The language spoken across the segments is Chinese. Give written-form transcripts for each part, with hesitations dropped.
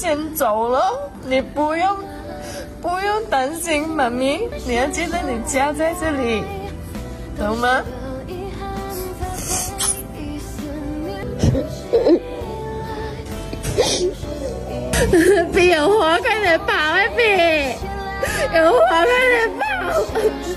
先走了，你不用担心妈咪，你要记得你家在这里，懂吗？比有花快点跑啊！比有花快点跑！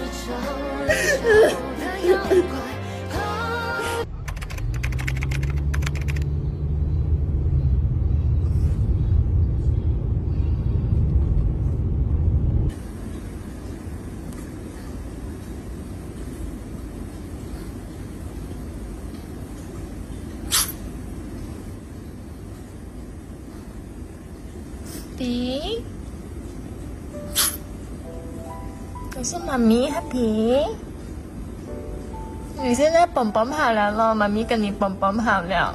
皮，我是妈咪，Happy。你现在蹦蹦好了咯，妈咪跟你蹦蹦好了，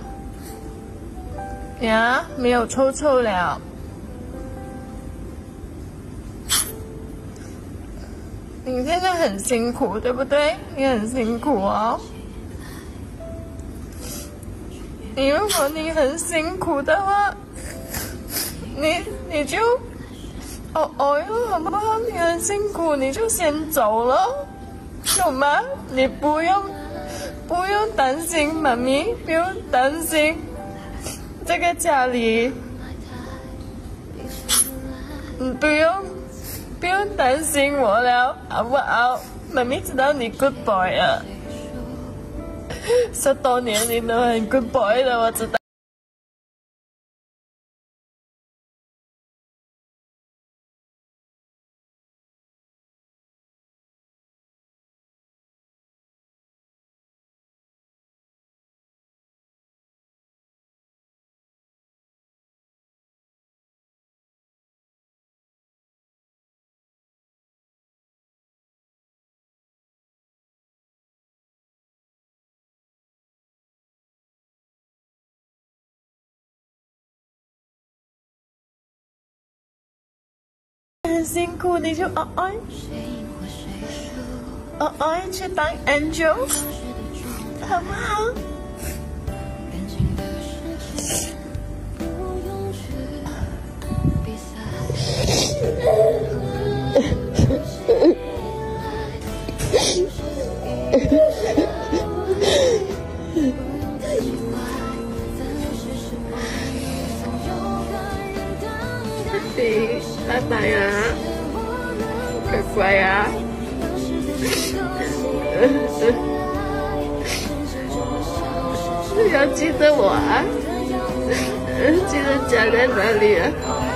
呀，没有臭臭了。你现在很辛苦，对不对？你很辛苦哦。如果你很辛苦的话，你就哟，好不好？你很辛苦，你就先走了，懂吗？你不用担心妈咪，不用担心这个家里，不用担心我了，好不好？妈咪知道你 good boy 啊，10多年你都很 good boy 的，我知道。很辛苦，你就去当 angel， 好不好？拜拜啊，乖乖啊！要记得我啊，记得家在哪里啊？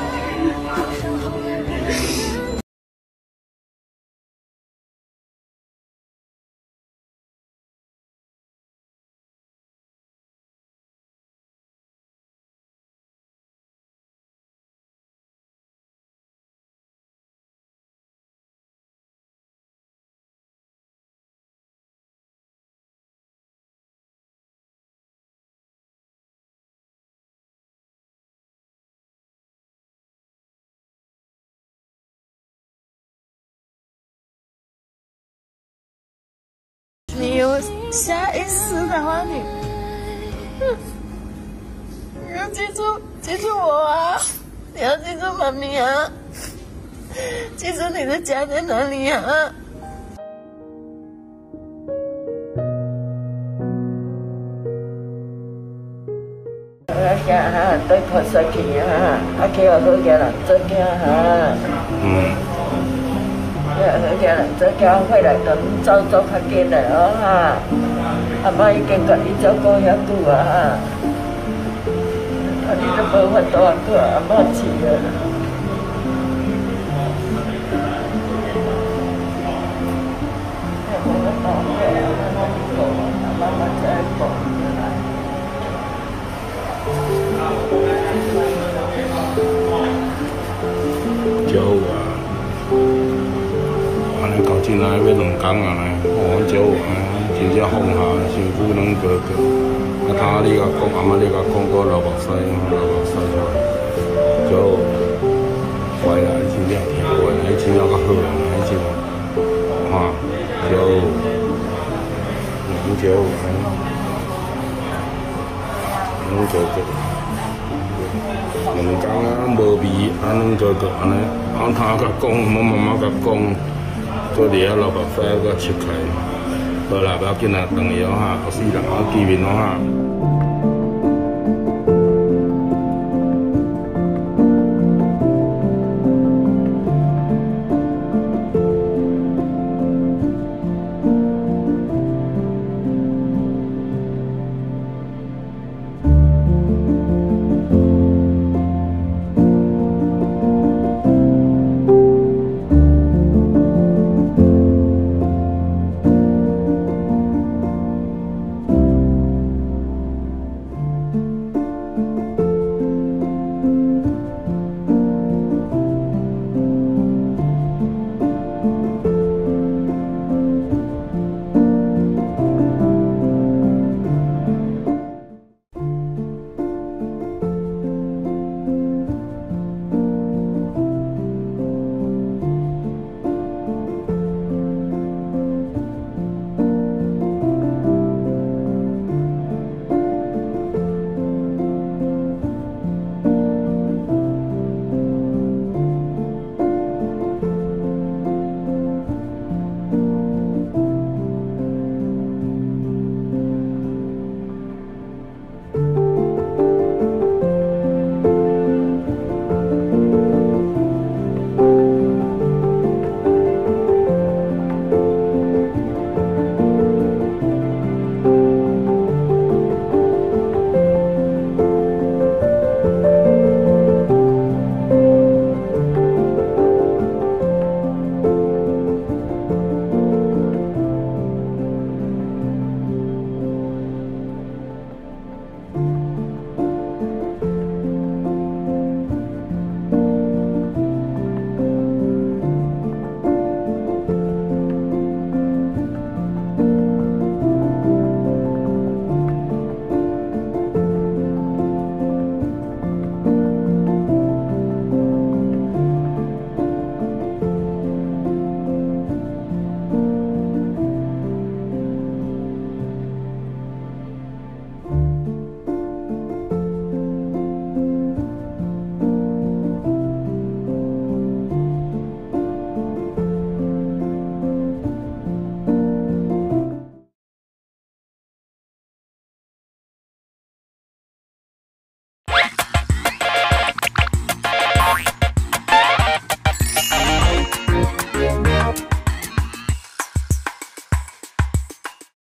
你有下意识的话，你要记住我啊！你要记住妈咪啊！记住你的家在哪里啊！哈，对菩萨去哈，去好个人做囝哈。好个人做囝回来等走较紧来哦哈。阿妈已经甲你照顾遐久啊哈，你都无法度去阿妈饲啊。 招啊！安尼到今仔要2工啊呢，招真正放下，身躯软高高。他你甲讲，阿妈你甲讲过流目屎出来，招乖啦，真正听话，真正较好啊，真哈招高高。 2天啊无味，两做个安尼，他甲讲，我妈妈甲讲，搁伫遐流目屎，搁切开，好啦，不要紧啦，等伊哦哈，后时人啊见面哦哈。